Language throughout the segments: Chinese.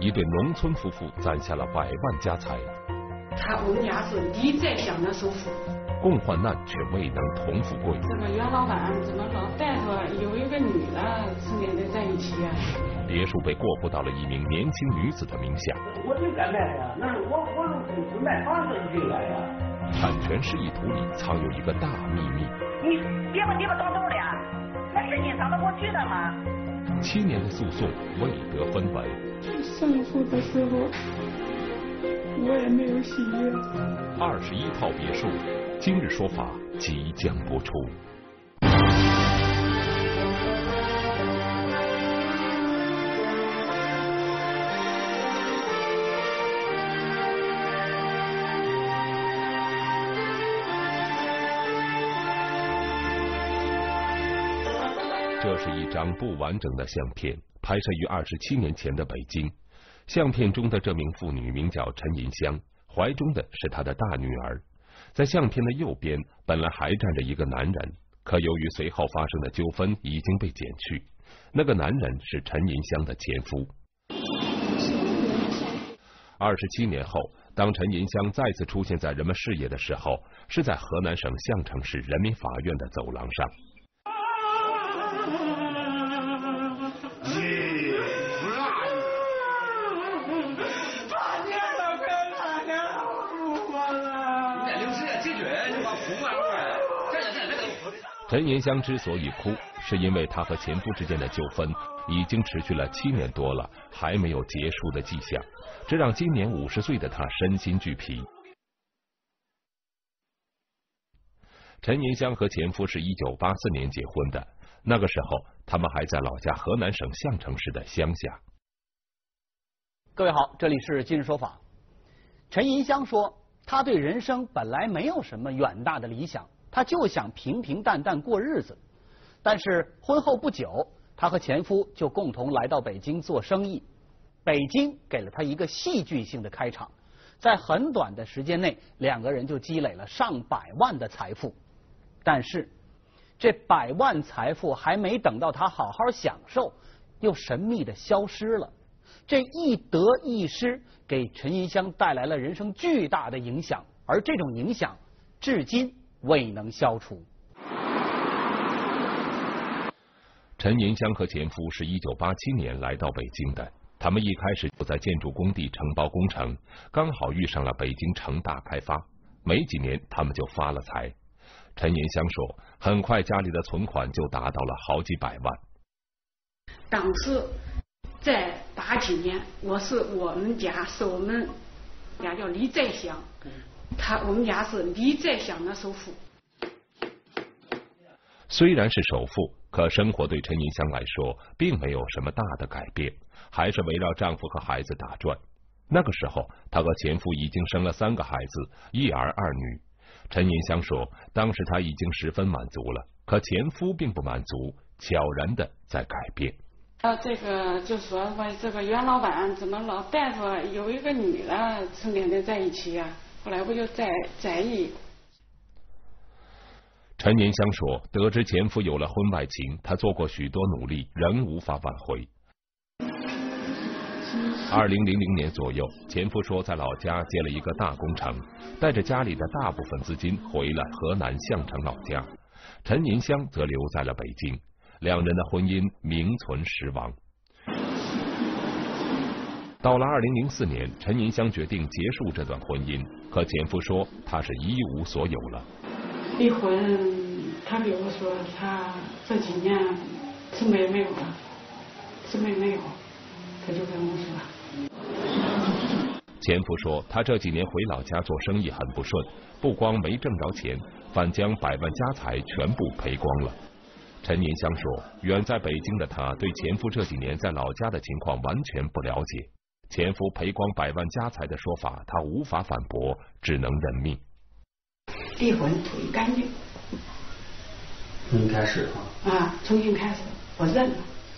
一对农村夫妇攒下了100万家财。 我们家是李在祥的首富， 共患难却未能同富贵。 这个袁老板怎么老带着有一个女的成天在一起啊？ 别墅被过户到了一名年轻女子的名下。 我就敢卖呀，那是我是卖房子进来呀。 产权示意图里藏有一个大秘密。 你别把走走的，那是你找得过去的吗 ？7年的诉讼未得分文。 胜负的时候，我也没有喜悦。 21套别墅，今日说法即将播出。这是一张不完整的相片，拍摄于27年前的北京。相片中的这名妇女名叫陈银香，怀中的是她的大女儿。在相片的右边，本来还站着一个男人，可由于随后发生的纠纷已经被剪去。那个男人是陈银香的前夫。27年后，当陈银香再次出现在人们视野的时候，是在河南省项城市人民法院的走廊上。陈银香之所以哭，是因为她和前夫之间的纠纷已经持续了7年多了，还没有结束的迹象，这让今年50岁的她身心俱疲。陈银香和前夫是1984年结婚的，那个时候他们还在老家河南省项城市的乡下。 各位好，这里是今日说法。陈银香说，她对人生本来没有什么远大的理想，她就想平平淡淡过日子。但是婚后不久，她和前夫就共同来到北京做生意。北京给了她一个戏剧性的开场，在很短的时间内，2个人就积累了上百万的财富。但是这100万财富还没等到她好好享受，又神秘的消失了。这一得一失，给陈银香带来了人生巨大的影响，而这种影响至今未能消除。 陈银香和前夫是1987年来到北京的，他们一开始就在建筑工地承包工程，刚好遇上了北京城大开发，没几年他们就发了财。陈银香说，很快家里的存款就达到了好几百万。 当时在87年，我们家叫李在祥，我们家是李在祥的首富。 虽然是首富，可生活对陈银香来说并没有什么大的改变，还是围绕丈夫和孩子打转。那个时候，她和前夫已经生了3个孩子，1儿2女。陈银香说，当时她已经十分满足了，可前夫并不满足，悄然的在改变。 这个就说这个袁老板怎么老带着有一个女的成天在一起啊？后来我就在意。 陈银香说，得知前夫有了婚外情，她做过许多努力，仍无法挽回。2000年左右，前夫说在老家接了一个大工程，带着家里的大部分资金回了河南项城老家。陈银香则留在了北京，2人的婚姻名存实亡。到了2004年，陈银香决定结束这段婚姻，可前夫说他是一无所有了。 离婚，他给我说他这几年什么也没有了，什么也没有，他就跟我说。 前夫说，他这几年回老家做生意很不顺，不光没挣着钱，反将100万家财全部赔光了。陈银香说，远在北京的她对前夫这几年在老家的情况完全不了解，前夫赔光100万家财的说法，她无法反驳，只能认命。 离婚处理干净。 重新开始重新开始，我认了。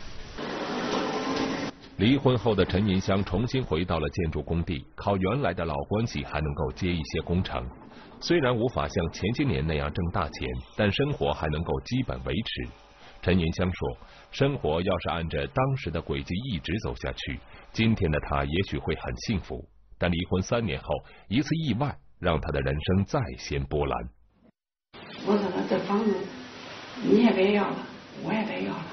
离婚后的陈银香重新回到了建筑工地，靠原来的老关系还能够接一些工程。虽然无法像前些年那样挣大钱，但生活还能够基本维持。 陈银香说，生活要是按着当时的轨迹一直走下去，今天的她也许会很幸福。但离婚3年后，一次意外让她的人生再现波澜。 我说了，这房子你也别要了，我也别要了，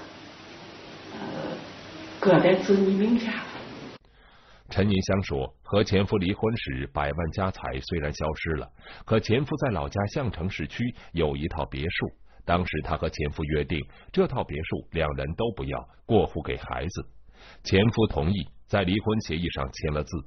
搁在子女名下了。 陈银香说，和前夫离婚时，100万家财虽然消失了，可前夫在老家项城市区有一套别墅。当时她和前夫约定，这套别墅2人都不要，过户给孩子。前夫同意，在离婚协议上签了字。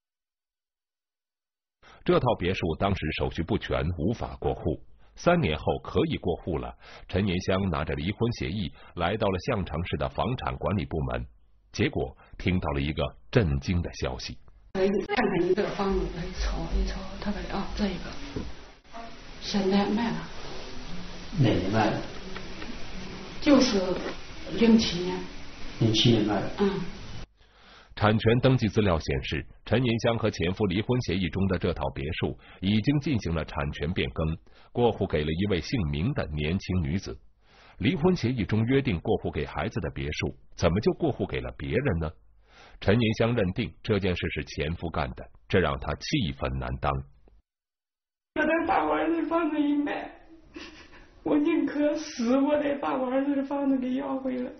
这套别墅当时手续不全，无法过户。3年后可以过户了，陈银香拿着离婚协议来到了项城市的房产管理部门，结果听到了一个震惊的消息。 看看你这个房子，一瞅，他说啊，这个现在卖了。 哪年卖的？ 就是07年。 07年卖的。 产权登记资料显示，陈银香和前夫离婚协议中的这套别墅已经进行了产权变更，过户给了一位姓明的年轻女子。离婚协议中约定过户给孩子的别墅，怎么就过户给了别人呢？陈银香认定这件事是前夫干的，这让她气愤难当。 我得把我儿子房子一卖，我宁可死，我得把我儿子的房子给要回来。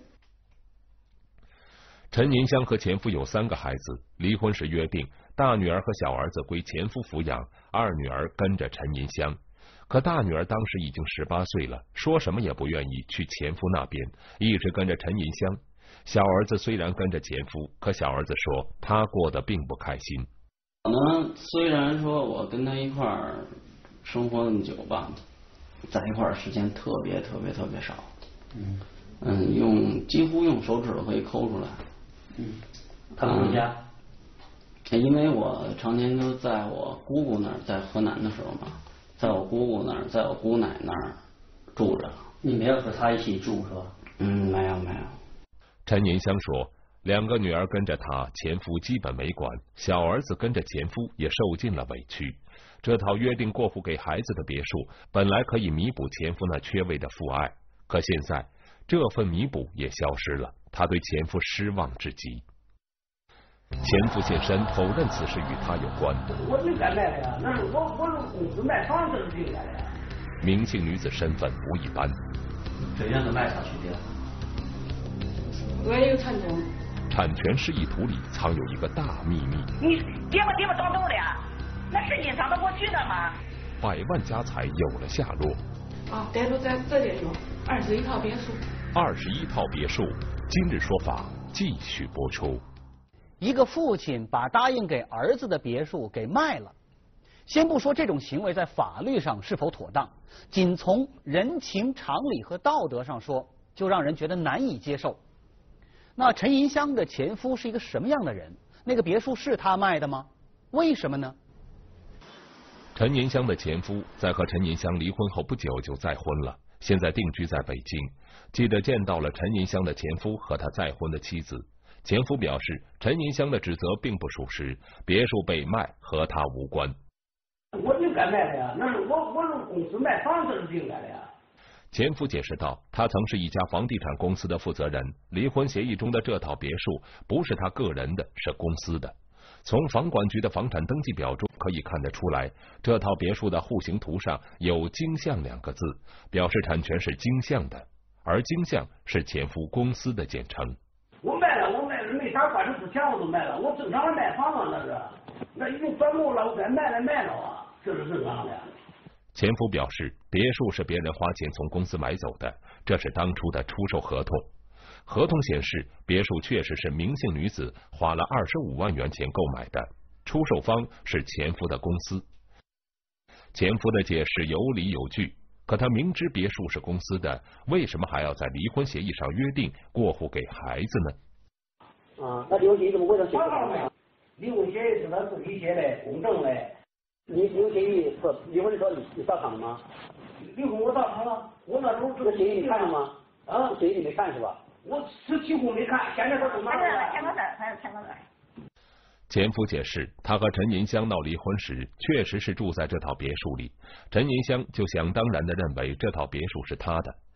陈银香和前夫有3个孩子，离婚时约定大女儿和小儿子归前夫抚养，二女儿跟着陈银香。可大女儿当时已经18岁了，说什么也不愿意去前夫那边，一直跟着陈银香。小儿子虽然跟着前夫，可小儿子说他过得并不开心。 我呢，虽然说我跟他一块儿生活那么久吧，在一块儿时间特别少。几乎用手指头可以抠出来。他不回家。因为我常年就在我姑姑那儿，在河南的时候嘛，在我姑姑那儿，在我姑奶那儿住着。你没有和他一起住是吧？没有。 陈银香说，2个女儿跟着她，前夫基本没管，小儿子跟着前夫也受尽了委屈。这套约定过户给孩子的别墅，本来可以弥补前夫那缺位的父爱，可现在这份弥补也消失了，他对前夫失望至极。前夫现身否认此事与他有关。 我没敢卖的呀，那是我是公司卖房子进来的呀。 明姓女子身份不一般。 怎样的卖法区别？ 我也有产权。 产权示意图里藏有一个大秘密。 你别把找走了呀？那是你让他给我举的吗 ？100万家财有了下落。 逮住在这里有21套别墅。 21套别墅，今日说法继续播出。 一个父亲把答应给儿子的别墅给卖了，先不说这种行为在法律上是否妥当，仅从人情常理和道德上说，就让人觉得难以接受。那陈银香的前夫是一个什么样的人？那个别墅是他卖的吗？为什么呢？ 陈银香的前夫在和陈银香离婚后不久就再婚了，现在定居在北京。记者见到了陈银香的前夫和他再婚的妻子。前夫表示，陈银香的指责并不属实，别墅被卖和他无关。 我就敢卖的呀，那是我是公司卖房子进来的呀。 前夫解释道，他曾是一家房地产公司的负责人，离婚协议中的这套别墅不是他个人的，是公司的。从房管局的房产登记表中可以看得出来，这套别墅的户型图上有京象2个字，表示产权是京象的，而京象是前夫公司的简称。 我卖了没啥官司之前我都卖了，我正常的卖房子那已经转目了，我该卖了啊，这是正常的。 前夫表示，别墅是别人花钱从公司买走的，这是当初的出售合同。合同显示，别墅确实是明姓女子花了25万元钱购买的，出售方是前夫的公司。前夫的解释有理有据，可他明知别墅是公司的，为什么还要在离婚协议上约定过户给孩子呢？ 那离婚协议怎么会让写的？离婚协议是他自己写的，公证的。你离婚协议不离婚的时候你到场了吗？离婚我到场了，我那时候这个协议你看了吗？协议你没看是吧？我是几乎没看，现在他都拿出来。 签个字。 前夫解释，他和陈银香闹离婚时，确实是住在这套别墅里。陈银香就想当然的认为这套别墅是他的，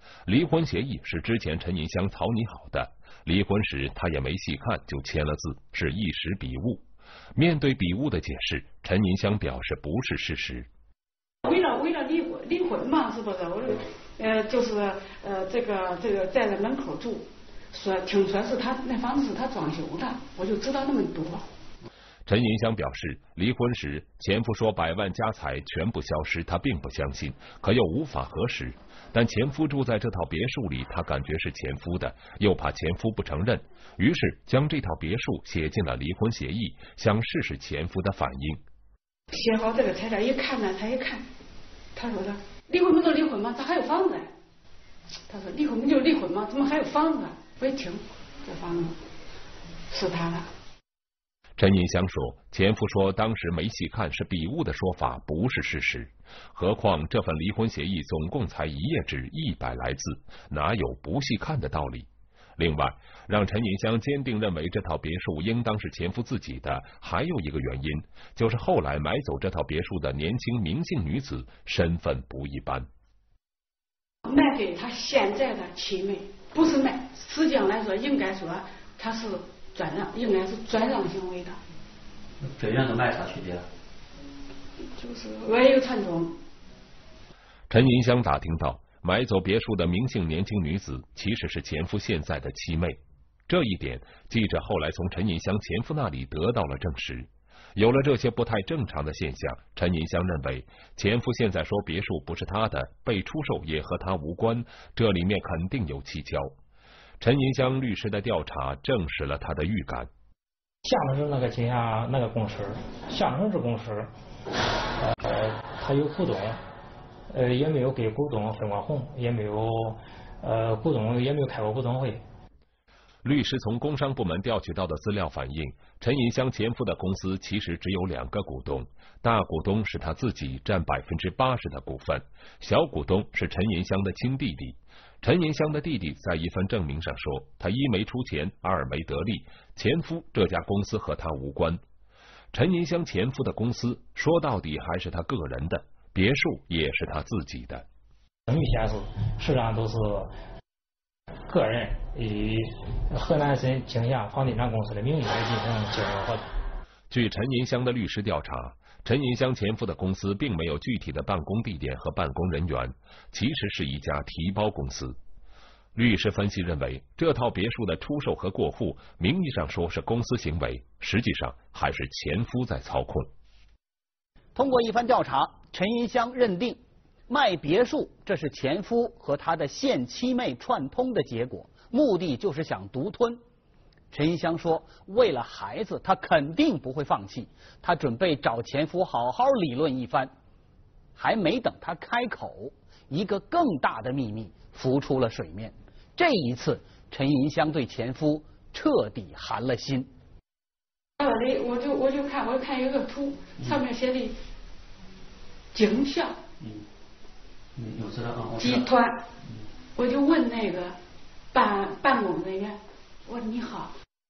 离婚协议是之前陈银香草拟好的，离婚时他也没细看就签了字，是一时笔误。面对笔误的解释，陈银香表示不是事实。 为了离婚嘛，是不是？就是这个在这门口住，听说是他那房子是他装修的，我就知道那么多。 陈银香表示，离婚时前夫说100万家财全部消失，她并不相信，可又无法核实。但前夫住在这套别墅里，她感觉是前夫的，又怕前夫不承认，于是将这套别墅写进了离婚协议，想试试前夫的反应。 写好这个材料一看呢，他一看，他说的离婚不就离婚吗？咋还有房子？他说离婚不就离婚吗？怎么还有房子？我一听，这房子是他的。 陈银香说，前夫说当时没细看是笔误的说法不是事实，何况这份离婚协议总共才1页纸100来字，哪有不细看的道理？另外，让陈银香坚定认为这套别墅应当是前夫自己的，还有一个原因，就是后来买走这套别墅的年轻明姓女子身份不一般。 卖给他现在的妻妹，不是卖，实际上来说，应该说他是转让，应该是转让行为的。 转让跟卖啥区别？ 就是我也有传统。 陈银香打听到，买走别墅的明姓年轻女子其实是前夫现在的妻妹，这一点记者后来从陈银香前夫那里得到了证实。有了这些不太正常的现象，陈银香认为前夫现在说别墅不是他的，被出售也和他无关，这里面肯定有蹊跷。陈银香律师的调查证实了他的预感。 下面是那个底下那个公司，下面是公司，他有股东，也没有给股东分过红，也没有股东也没有开过股东会。 律师从工商部门调取到的资料反映，陈银香前夫的公司其实只有2个股东，大股东是他自己占80%的股份，小股东是陈银香的亲弟弟。陈银香的弟弟在一份证明上说，他1没出钱，2没得利，前夫这家公司和他无关。陈银香前夫的公司说到底还是他个人的，别墅也是他自己的。 证据显示，实际上都是个人以河南省景夏房地产公司的名义来进行经营合同。 据陈银香的律师调查，陈银香前夫的公司并没有具体的办公地点和办公人员，其实是一家提包公司。律师分析认为，这套别墅的出售和过户，名义上说是公司行为，实际上还是前夫在操控。 通过一番调查，陈银香认定卖别墅这是前夫和他的现妻妹串通的结果，目的就是想独吞。陈银香说，为了孩子，他肯定不会放弃，他准备找前夫好好理论一番。还没等他开口，一个更大的秘密浮出了水面。这一次，陈银香对前夫彻底寒了心。 我就看有个图，上面写的景象有知道啊， 集团，我就问那个办公人员，我说你好。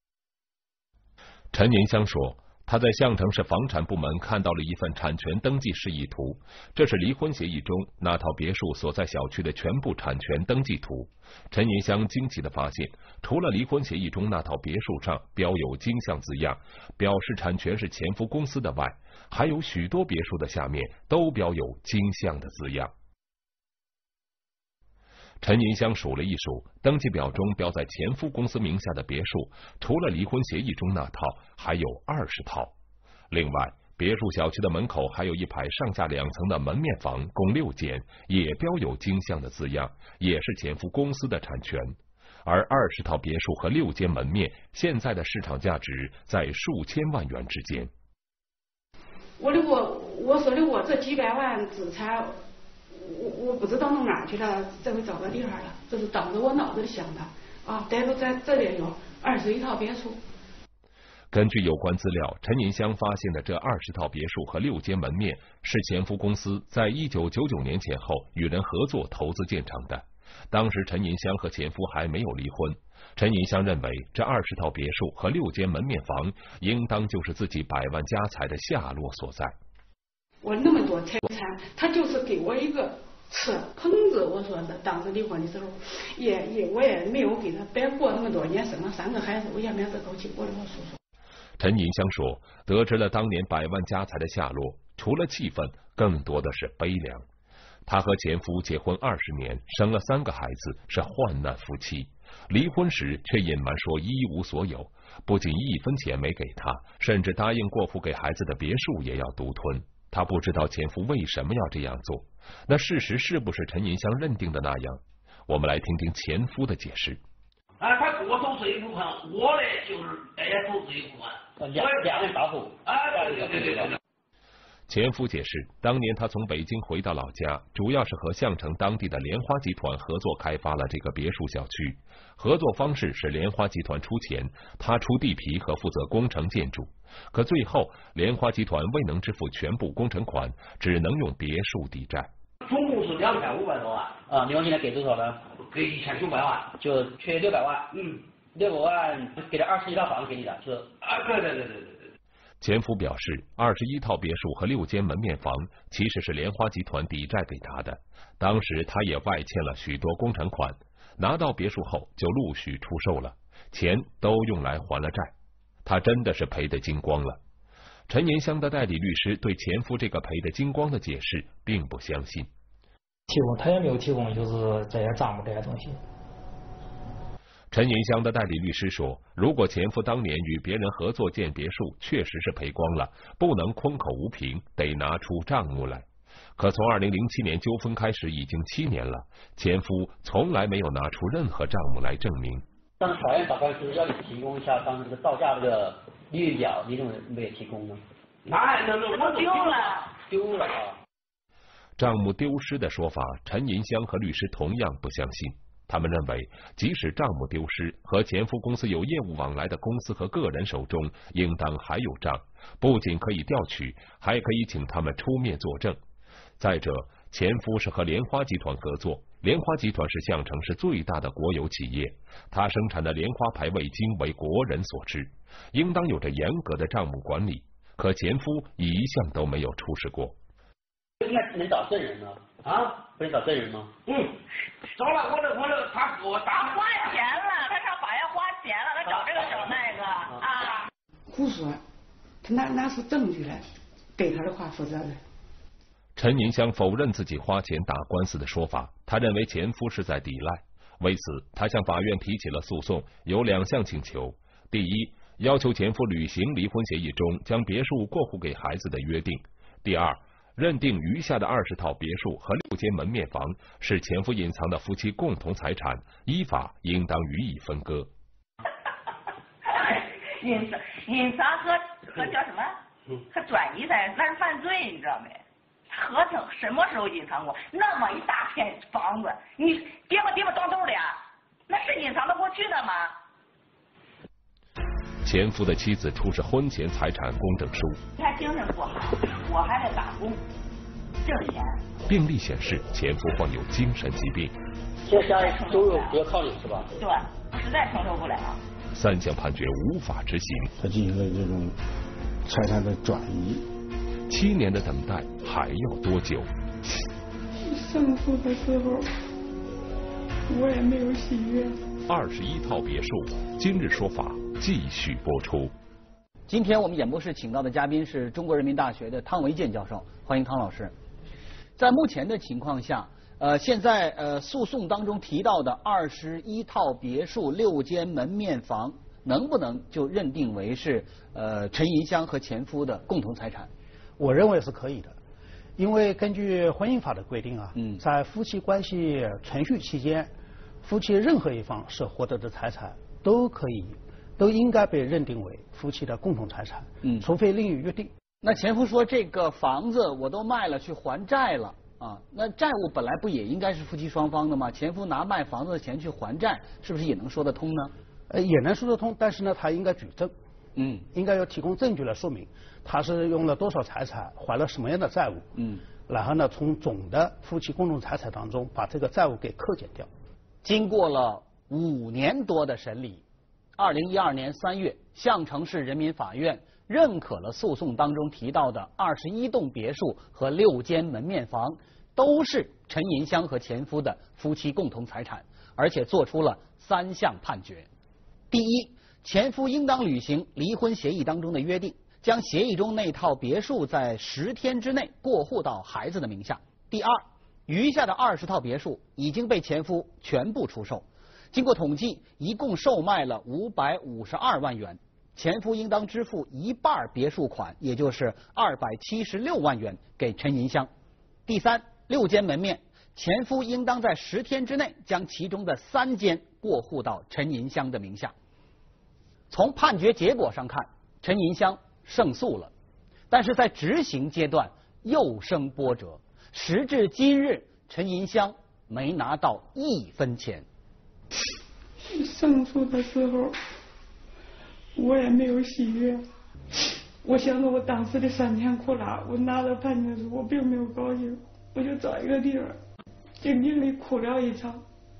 陈银香说，他在项城市房产部门看到了一份产权登记示意图，这是离婚协议中那套别墅所在小区的全部产权登记图。陈银香惊奇地发现，除了离婚协议中那套别墅上标有金项字样，表示产权是前夫公司的外，还有许多别墅的下面都标有金项的字样。陈银香数了一数，登记表中标在前夫公司名下的别墅，除了离婚协议中那套，还有20套。另外，别墅小区的门口还有一排上下2层的门面房，共6间，也标有金项的字样，也是前夫公司的产权。而20套别墅和6间门面，现在的市场价值在数千万元之间。 我说的我这几百万资产，我不知道弄哪去了，这回找个地方了，这是当着我脑子里想的啊。逮住在这里有21套别墅。 根据有关资料，陈银香发现的这20套别墅和6间门面是前夫公司在1999年前后与人合作投资建成的。当时陈银香和前夫还没有离婚。陈银香认为，这20套别墅和6间门面房，应当就是自己100万家财的下落所在。 我那么多财产，他就是给我一个车棚子，我说的，当时离婚的时候，我也没有给他白过那么多年，生了3个孩子，我也没这口气过了我叔叔。 陈银香说，得知了当年百万家财的下落，除了气愤，更多的是悲凉。她和前夫结婚20年，生了3个孩子，是患难夫妻。离婚时却隐瞒说一无所有，不仅1分钱没给他，甚至答应过户给孩子的别墅也要独吞。她不知道前夫为什么要这样做，那事实是不是陈银香认定的那样？我们来听听前夫的解释。 他给我投资一部分，我呢就是也投资一部分，两人大户。对。 前夫解释，当年他从北京回到老家，主要是和项城当地的莲花集团合作开发了这个别墅小区。合作方式是莲花集团出钱，他出地皮和负责工程建筑。可最后，莲花集团未能支付全部工程款，只能用别墅抵债。 总共是2500多万。啊，你们现在给多少呢？给1900万，就缺600万。600万给了21套房给你的，是啊，对。 前夫表示，21套别墅和6间门面房其实是莲花集团抵债给他的，当时他也外欠了许多工程款，拿到别墅后就陆续出售了，钱都用来还了债，他真的是赔得精光了。陈银香的代理律师对前夫这个赔得精光的解释并不相信， 他也没有提供就是这些账目这些东西。 陈银香的代理律师说，如果前夫当年与别人合作建别墅确实是赔光了，不能空口无凭，得拿出账目来。可从2007年纠纷开始已经7年了，前夫从来没有拿出任何账目来证明。 当时法院打官司要你提供一下当时这个造价这个利率表，你怎么没有提供呢？我丢了啊！ 账目丢失的说法，陈银香和律师同样不相信。他们认为，即使账目丢失，和前夫公司有业务往来的公司和个人手中应当还有账，不仅可以调取，还可以请他们出面作证。再者，前夫是和莲花集团合作，莲花集团是项城市最大的国有企业，它生产的莲花牌味精为国人所知，应当有着严格的账目管理。可前夫一向都没有出示过。 应该能找证人呢？啊，不能找证人吗？找了，他给我打花钱了，他上法院花钱了，他找这个找那个啊。 胡说，他拿出证据来，对他的话负责任。 陈银香否认自己花钱打官司的说法，他认为前夫是在抵赖。为此，他向法院提起了诉讼，有2项请求：第一，要求前夫履行离婚协议中将别墅过户给孩子的约定；第二，认定余下的20套别墅和6间门面房是前夫隐藏的夫妻共同财产，依法应当予以分割。 隐藏和叫什么？和转移财产那是犯罪，你知道没？合同什么时候隐藏过？那么一大片房子，你跌吧当兜里啊？那是隐藏得过去的吗？ 前夫的妻子出示婚前财产公证书， 他精神不好，我还得打工挣钱。 病历显示前夫患有精神疾病。 现在家里收入主要靠你是吧？ 对，实在承受不了。 3项判决无法执行， 他进行了这种财产的转移。 7年的等待还要多久？ 胜诉的时候，我也没有喜悦。 21套别墅，今日说法继续播出。 今天我们演播室请到的嘉宾是中国人民大学的汤维健教授，欢迎汤老师。在目前的情况下，现在诉讼当中提到的21套别墅、6间门面房，能不能就认定为是陈银香和前夫的共同财产？ 我认为是可以的，因为根据婚姻法的规定啊，在夫妻关系存续期间，夫妻任何一方所获得的财产都应该被认定为夫妻的共同财产，除非另有约定。 那前夫说这个房子我都卖了去还债了啊，那债务本来不也应该是夫妻双方的吗？前夫拿卖房子的钱去还债，是不是也能说得通呢？ 也能说得通，但是呢，他应该举证，应该要提供证据来说明他是用了多少财产，还了什么样的债务，然后呢，从总的夫妻共同财产当中把这个债务给扣减掉。 经过了5年多的审理，2012年3月，项城市人民法院认可了诉讼当中提到的21栋别墅和6间门面房， 都是陈银香和前夫的夫妻共同财产，而且做出了3项判决。第一，前夫应当履行离婚协议当中的约定，将协议中那套别墅在10天之内过户到孩子的名下。第二，余下的20套别墅已经被前夫全部出售，经过统计，一共售卖了552万元，前夫应当支付1半别墅款，也就是276万元给陈银香。第三，6间门面，前夫应当在10天之内将其中的3间过户到陈银香的名下。从判决结果上看，陈银香胜诉了，但是在执行阶段又生波折。时至今日，陈银香没拿到1分钱。 胜诉的时候，我也没有喜悦。我想着我当时的3天苦辣，我拿到判决书，我并没有高兴，我就找一个地方静静地哭了一场。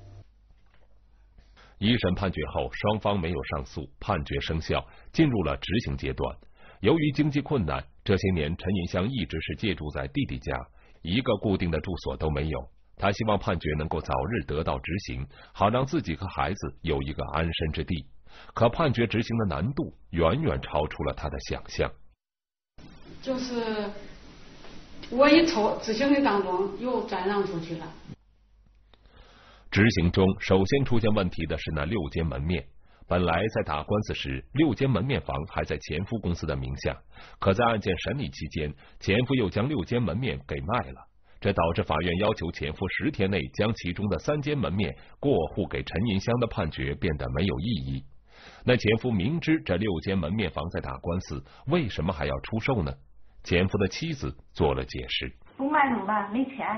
一审判决后，双方没有上诉，判决生效，进入了执行阶段。由于经济困难，这些年陈银香一直是借住在弟弟家，一个固定的住所都没有。他希望判决能够早日得到执行，好让自己和孩子有一个安身之地。可判决执行的难度远远超出了他的想象。 就是我一抽执行的当中又转让出去了。 执行中首先出现问题的是那6间门面。本来在打官司时，6间门面房还在前夫公司的名下，可在案件审理期间，前夫又将6间门面给卖了，这导致法院要求前夫10天内将其中的3间门面过户给陈银香的判决变得没有意义。那前夫明知这6间门面房在打官司，为什么还要出售呢？前夫的妻子做了解释： 不卖怎么办？没钱。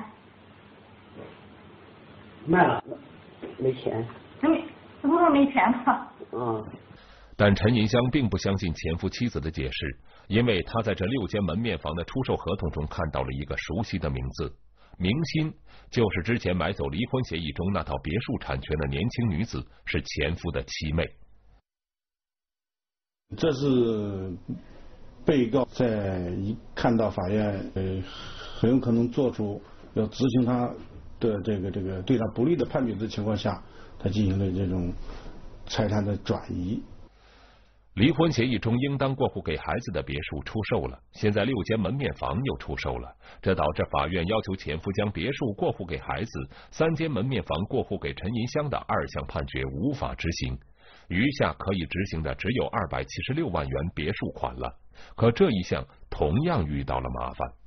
卖了，没钱。 这不是没钱吗？ 但陈银香并不相信前夫妻子的解释，因为他在这6间门面房的出售合同中看到了一个熟悉的名字，明心，就是之前买走离婚协议中那套别墅产权的年轻女子，是前夫的妻妹。 这是被告在一看到法院很有可能做出要执行他的这个对他不利的判决的情况下，他进行了这种财产的转移。 离婚协议中应当过户给孩子的别墅出售了，现在6间门面房又出售了，这导致法院要求前夫将别墅过户给孩子，3间门面房过户给陈银香的2项判决无法执行，余下可以执行的只有276万元别墅款了。可这一项同样遇到了麻烦。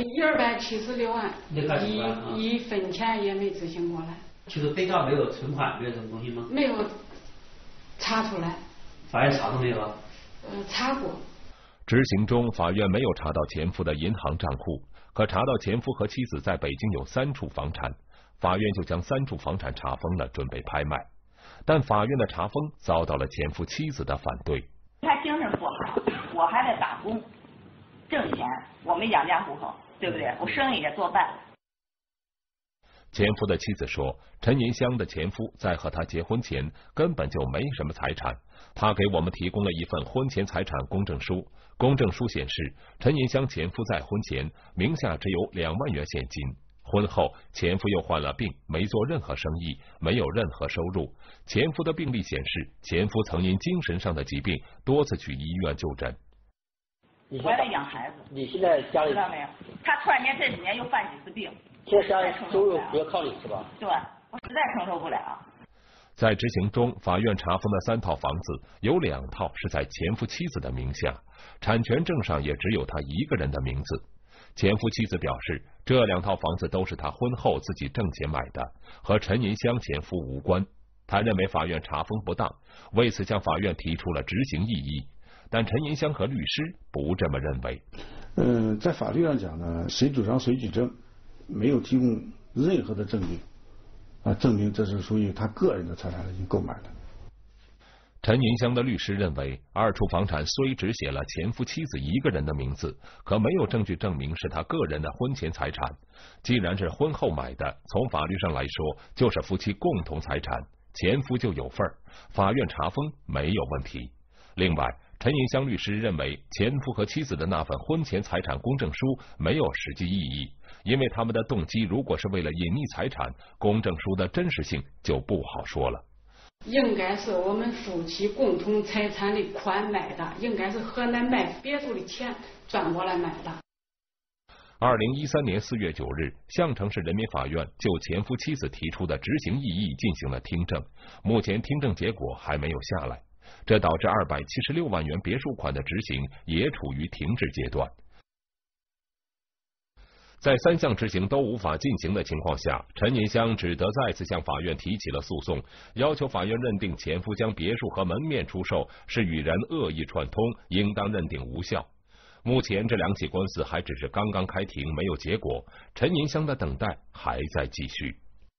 276万，一分钱也没执行过来。 就是被告没有存款，没有什么东西吗？ 没有查出来。 法院查都没有啊？ 查过。 执行中，法院没有查到前夫的银行账户，可查到前夫和妻子在北京有3处房产，法院就将3处房产查封了，准备拍卖。但法院的查封遭到了前夫妻子的反对。 他精神不好，我还在打工挣钱，我没养家糊口，对不对？我生意也做半了。 前夫的妻子说，陈银香的前夫在和他结婚前根本就没什么财产，他给我们提供了一份婚前财产公证书，公证书显示陈银香前夫在婚前名下只有2万元现金，婚后前夫又患了病，没做任何生意，没有任何收入。前夫的病历显示，前夫曾因精神上的疾病多次去医院就诊。 我还得养孩子， 你现在家里知道没有？他突然间这几年又犯几次病， 现在家里收入主要靠你是吧？ 对，我实在承受不了。 在执行中，法院查封的3套房子有2套是在前夫妻子的名下，产权证上也只有他一个人的名字。前夫妻子表示，这2套房子都是他婚后自己挣钱买的，和陈银香前夫无关。他认为法院查封不当，为此向法院提出了执行异议。但陈银香和律师不这么认为。 在法律上讲呢，谁主张谁举证，没有提供任何的证据证明这是属于他个人的财产已经购买的。 陈银香的律师认为，2处房产虽只写了前夫妻子一个人的名字，可没有证据证明是他个人的婚前财产。既然是婚后买的，从法律上来说就是夫妻共同财产，前夫就有份儿，法院查封没有问题。另外，陈银香律师认为，前夫和妻子的那份婚前财产公证书没有实际意义， 因为他们的动机如果是为了隐匿财产，公证书的真实性就不好说了。 应该是我们夫妻共同财产的款买的，应该是河南卖别墅的钱转过来买的。 2013年4月9日，项城市人民法院就前夫妻子提出的执行异议进行了听证，目前听证结果还没有下来，这导致276万元别墅款的执行也处于停滞阶段。在3项执行都无法进行的情况下，陈银香只得再次向法院提起了诉讼，要求法院认定前夫将别墅和门面出售是与人恶意串通，应当认定无效。目前这2起官司还只是刚刚开庭，没有结果，陈银香的等待还在继续。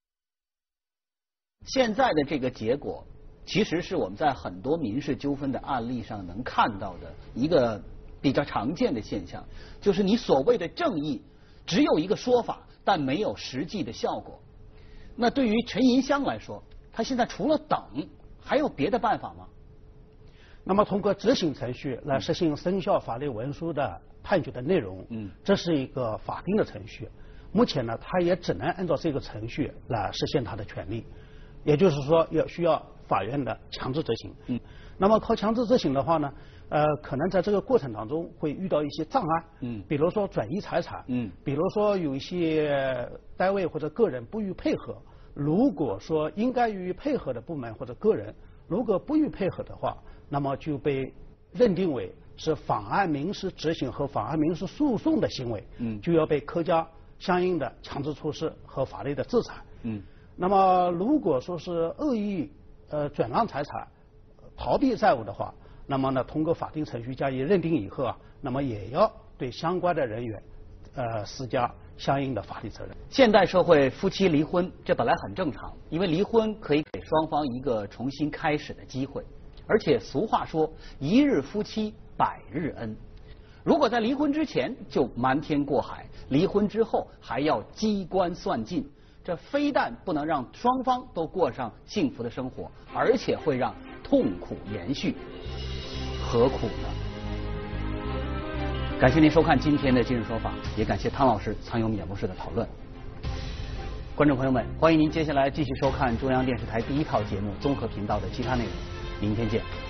现在的这个结果，其实是我们在很多民事纠纷的案例上能看到的一个比较常见的现象，就是你所谓的正义只有一个说法，但没有实际的效果。那对于陈银香来说，他现在除了等，还有别的办法吗？ 那么通过执行程序来实行生效法律文书的判决的内容，这是一个法定的程序。目前呢，他也只能按照这个程序来实现他的权利，也就是说需要法院的强制执行。那么靠强制执行的话呢，可能在这个过程当中会遇到一些障碍，比如说转移财产，比如说有一些单位或者个人不予配合。如果说应该予以配合的部门或者个人，如果不予配合的话，那么就被认定为是妨碍民事执行和妨碍民事诉讼的行为，就要被科加相应的强制措施和法律的制裁。那么如果说是恶意转让财产、逃避债务的话，那么呢，通过法定程序加以认定以后啊，那么也要对相关的人员施加相应的法律责任。 现代社会夫妻离婚，这本来很正常，因为离婚可以给双方一个重新开始的机会。而且俗话说一日夫妻百日恩，如果在离婚之前就瞒天过海，离婚之后还要机关算尽，这非但不能让双方都过上幸福的生活，而且会让痛苦延续，何苦呢？感谢您收看今天的今日说法，也感谢汤老师参与我们演播室的讨论。观众朋友们，欢迎您接下来继续收看中央电视台第1套节目综合频道的其他内容。明天见。